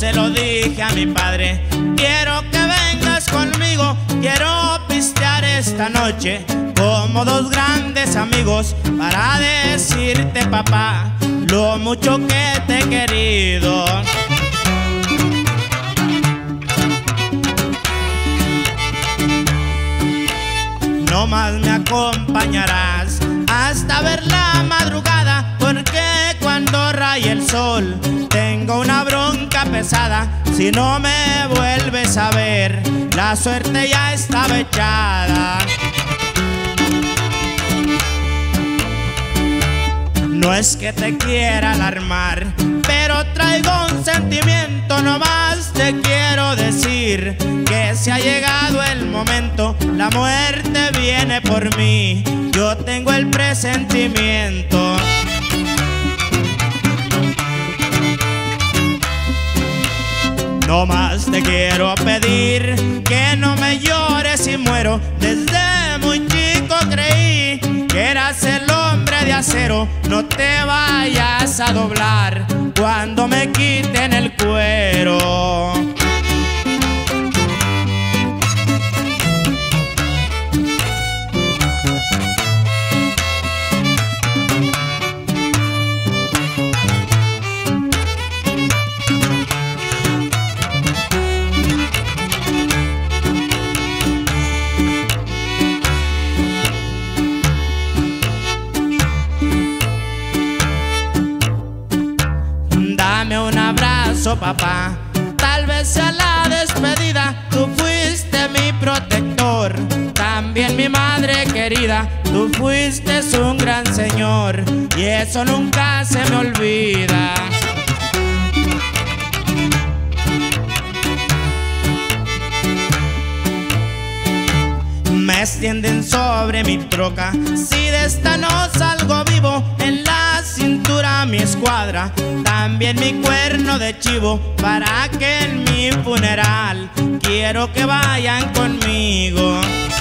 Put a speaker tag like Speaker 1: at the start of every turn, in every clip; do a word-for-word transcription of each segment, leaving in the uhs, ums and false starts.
Speaker 1: se lo dije a mi padre, quiero que vengas conmigo, quiero pistear esta noche como dos grandes amigos para decirte, papá, lo mucho que te he querido. No más me acompañarás hasta ver la madrugada, porque cuando raye el sol tengo una bronca pesada. Si no me vuelves a ver, la suerte ya estaba echada. No es que te quiera alarmar, pero traigo un sentimiento. Nomás te quiero decir que se ha llegado el momento, la muerte viene por mí, yo tengo el presentimiento. No más te quiero pedir que no me llores si muero. Desde muy chico creí que eras el hombre de acero. No te vayas a doblar cuando me quiten el cuero. Dame un abrazo, papá, tal vez sea la despedida. Tú fuiste mi protector, también mi madre querida. Tú fuiste un gran señor y eso nunca se me olvida. Me extienden sobre mi troca, si de esta no salgo vivo. En la cintura mi escuadra, también mi cuerno de chivo, para que en mi funeral quiero que vayan conmigo.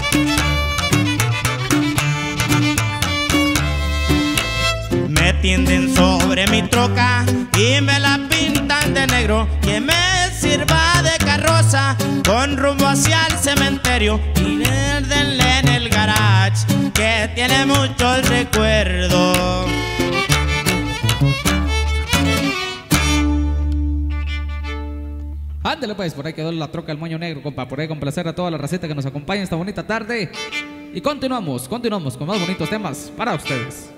Speaker 1: Me tienden sobre mi troca y me la pintan de negro, que me sirva de carroza con rumbo hacia el cementerio. Y denle en el garage que tiene muchos recuerdos.
Speaker 2: Ándale pues, por ahí quedó la troca del Moño Negro, compa. Por ahí complacer a toda la racita que nos acompaña esta bonita tarde. Y continuamos, continuamos con más bonitos temas para ustedes.